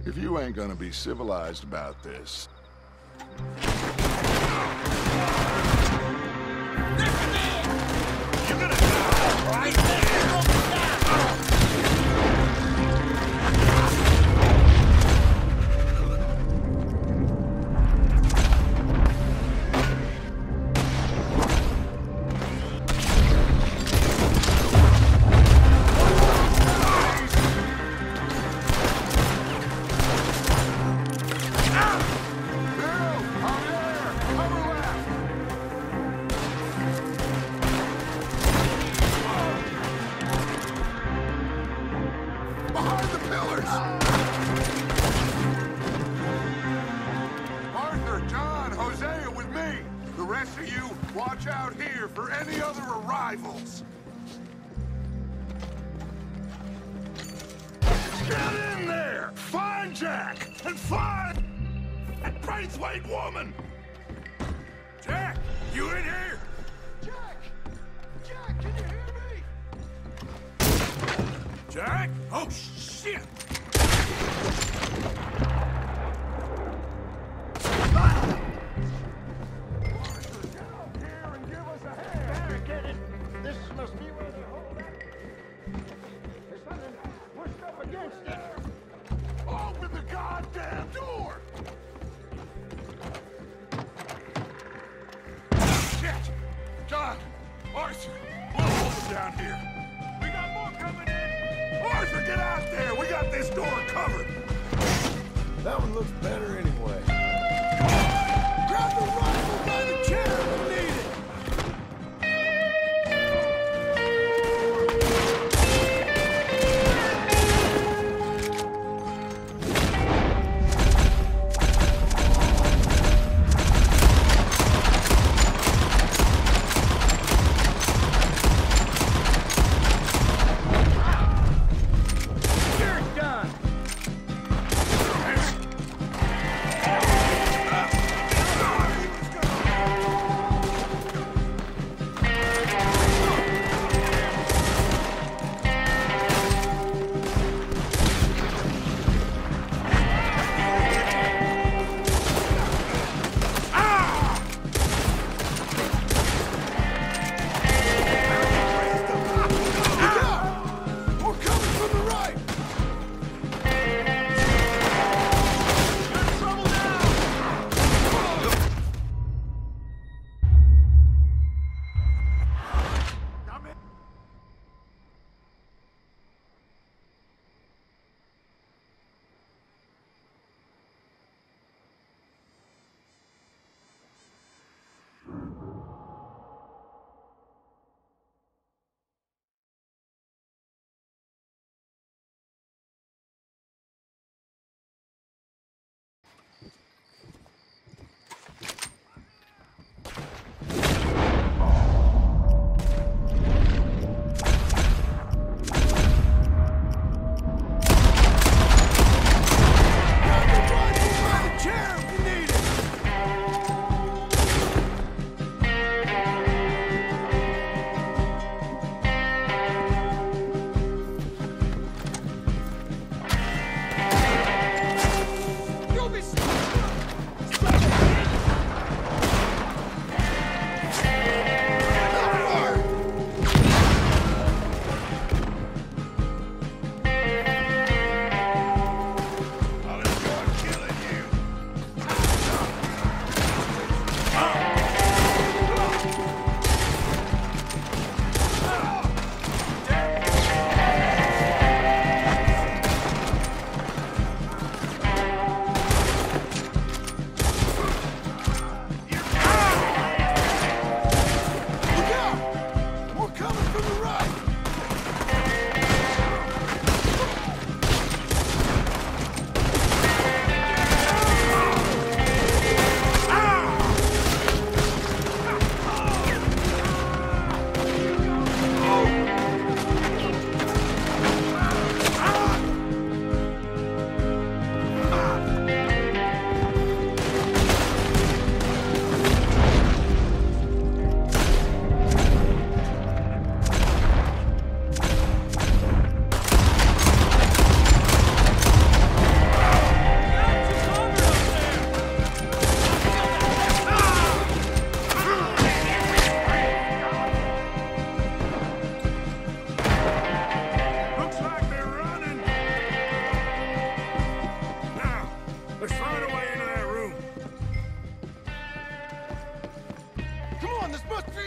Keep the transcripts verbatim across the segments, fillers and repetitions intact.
If you ain't gonna be civilized about this... You're gonna die, right there! Watch out here for any other arrivals. Get in there! Find Jack! And find that Braithwaite woman! Jack, you in here? Jack! Jack, can you hear me? Jack? Oh, shit! Open the goddamn door! Shit! John! Arthur! We'll hold them down here. We got more coming in! Arthur, get out there! We got this door covered! That one looks better anyway. Grab the rifle by the chair! We need it! You're done!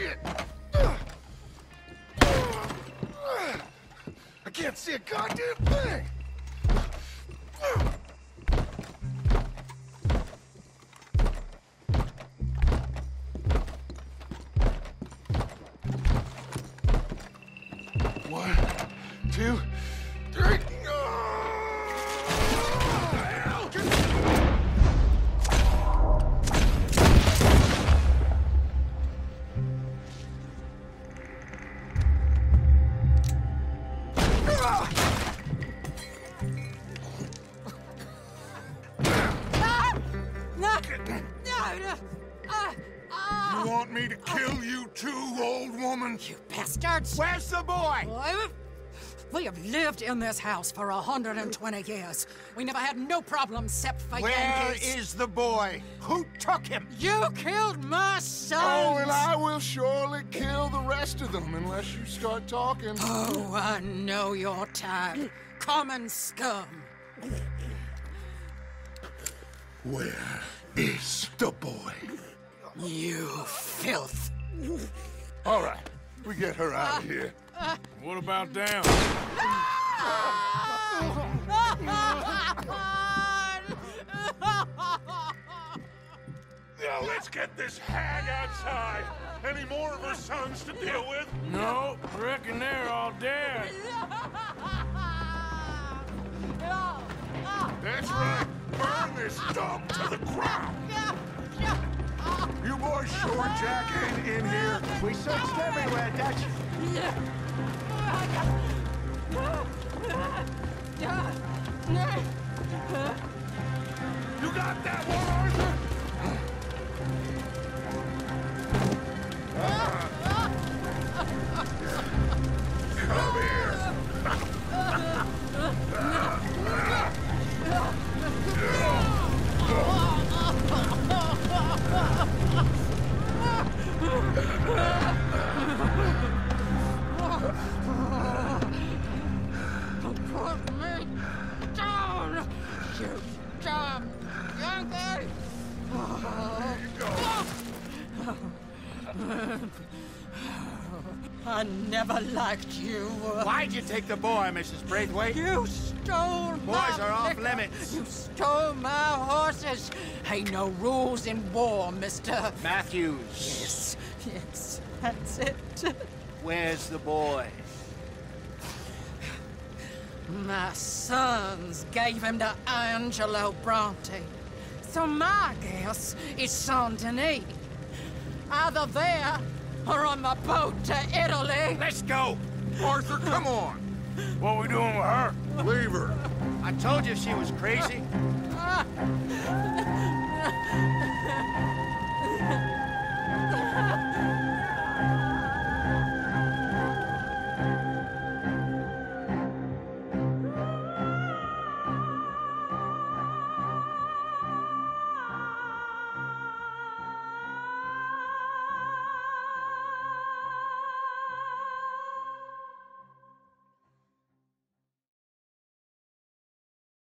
shit! I can't see a goddamn thing! One, two, three. You want me to kill you too, old woman? You bastards! Where's the boy? We have lived in this house for one hundred twenty years. We never had no problems except for Where Yankees. is the boy? Who took him? You killed my son! Oh, and I will surely kill the rest of them unless you start talking. Oh, I know your type. Common scum. Where is the boy? You filth. All right, we get her out of here. What about them? Now let's get this hag outside. Any more of her sons to deal with? No, reckon they're all dead. That's right. Burn this dump to the ground. You boys sure Jack ain't in here? We searched everywhere, Dutch. You got that one, Arthur? Come here. Put me down, you damn Yankee! I never liked you. Why'd you take the boy, Missus Braithwaite? You stole Boys my are off liquor. limits. You stole my horses. Ain't no rules in war, mister. Matthews. Yes, yes, that's it. Where's the boy? My sons gave him to Angelo Bronte. So my guess is Saint-Denis. Either there or on the boat to Italy. Let's go. Arthur, come on. What we doing with her? Leave her. I told you she was crazy.